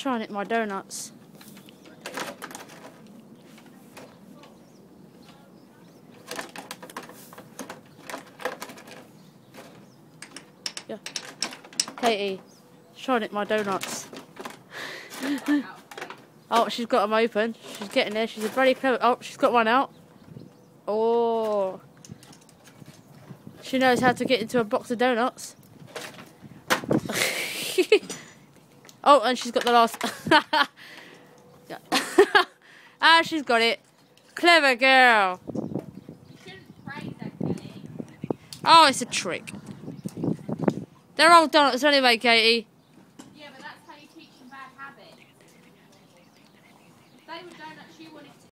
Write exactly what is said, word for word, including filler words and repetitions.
trying to hit my donuts. Yeah. Katie, she's trying to hit my donuts. Oh, she's got them open. She's getting there. She's a very clever. Oh, she's got one out. Oh. She knows how to get into a box of donuts. Oh, and she's got the last. Ah, she's got it. Clever girl. You shouldn't praise that, Kelly. Oh, it's a trick. They're all donuts anyway, Katie.